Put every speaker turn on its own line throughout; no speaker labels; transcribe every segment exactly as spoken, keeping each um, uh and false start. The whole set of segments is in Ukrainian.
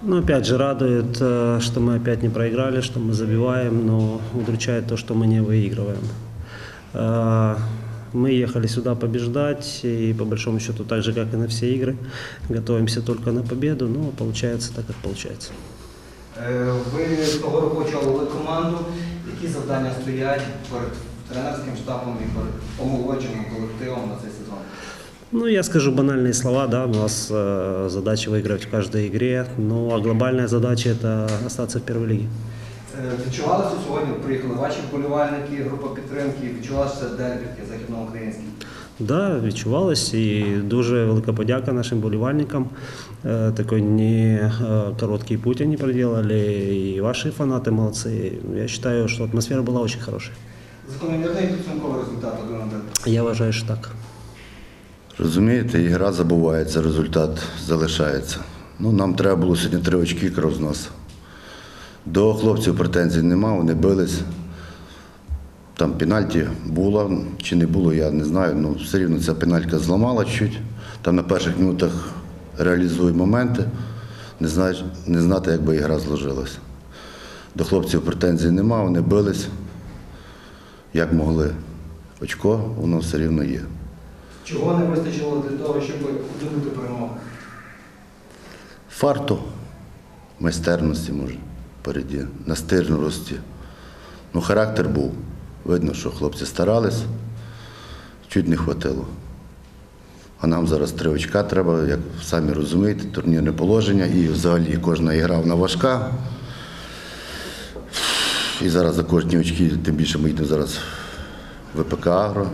Ну, опять же, радует, э, что мы опять не проиграли, что мы забиваем, но удручает то, что мы не выигрываем. Э, Мы ехали сюда побеждать, и по большому счету, так же, как и на все игры, готовимся только на победу, но получается так, как получается.
Е, Ви того року очолили команду. Які завдання стоять перед тренерським штабом і перед омолодженим колективом на цей сезон?
Ну, я скажу банальные слова, да, у нас э, задача выиграть в каждой игре, ну, а глобальная задача – это остаться в первой лиге.
Е, Відчувалося сьогодні, приїхали ваші вболівальники, група підтримки, відчувалося дербі західноукраїнське?
Да, відчувалось, і дуже велика подяка нашим болівальникам. Е, Такой не е, короткий путь они проделали, и ваши фанаты молодцы. Я считаю, что атмосфера была очень хорошая.
Закономірний підсумковий результат один один.
Я вважаю, що так.
Розумієте, ігра забувається, результат залишається. Ну, нам треба було сьогодні три очки кров з носа. До хлопців претензій нема, вони бились. Там пенальті було чи не було, я не знаю. Ну, все рівно ця пеналька зламала чуть. Там на перших минутах реалізує моменти. Не, знаю, не знати, як би ігра зложилася. До хлопців претензій нема, вони бились, як могли. Очко, воно все рівно є.
Чого не вистачило для того, щоб здобути перемогу?
Фарту, майстерності, може, впереді, настирності. Ну, характер був. Видно, що хлопці старались, чуть не хватило. А нам зараз три очка треба, як самі розумієте, турнірне положення і взагалі кожна ігра вона важка. І зараз за кожні очки, тим більше ми йдемо зараз в ВПК Агро.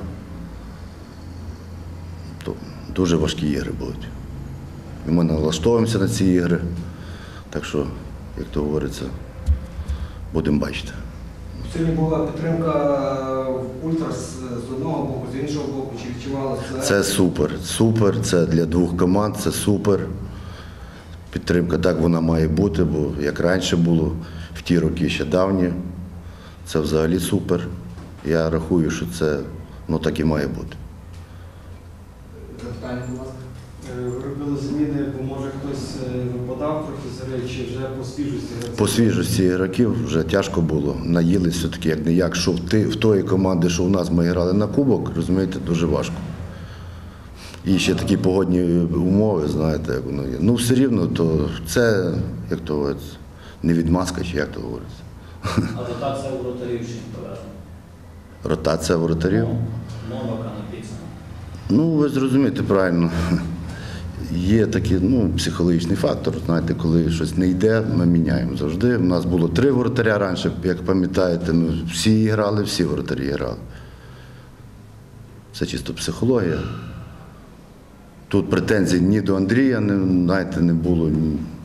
То дуже важкі ігри будуть. І ми налаштовуємося на ці ігри. Так що, як то говориться, будемо бачити.
Сьогодні була підтримка в Ультрас з одного боку, з іншого боку. Чи відчувалося це?
Це супер, супер, це для двох команд, це супер. Підтримка так вона має бути, бо як раніше було, в ті роки ще давні, це взагалі супер. Я рахую, що це ну, так і має бути.
Запитання, будь ласка.
Ви робили зміни, бо може хтось випадав трохи з гри, чи вже по свіжості?
По свіжості ігроків вже тяжко було. Наїлись все-таки, як не як, що в, ти, в тої команди, що в нас ми грали на кубок, розумієте, дуже важко. І ще такі погодні умови, знаєте, як воно є. Ну, все рівно, то це, як то говориться, не відмазка, чи як то говориться.
А ротація воротарів ще не пов'язана?
Ротація воротарів?
Новака написано.
Ну, ви зрозумієте правильно. Є такий ну, психологічний фактор, знаєте, коли щось не йде, ми міняємо завжди. У нас було три воротаря раніше, як пам'ятаєте, ми всі грали, всі воротарі грали. Це чисто психологія. Тут претензій ні до Андрія, ні, знаєте, не було, ні,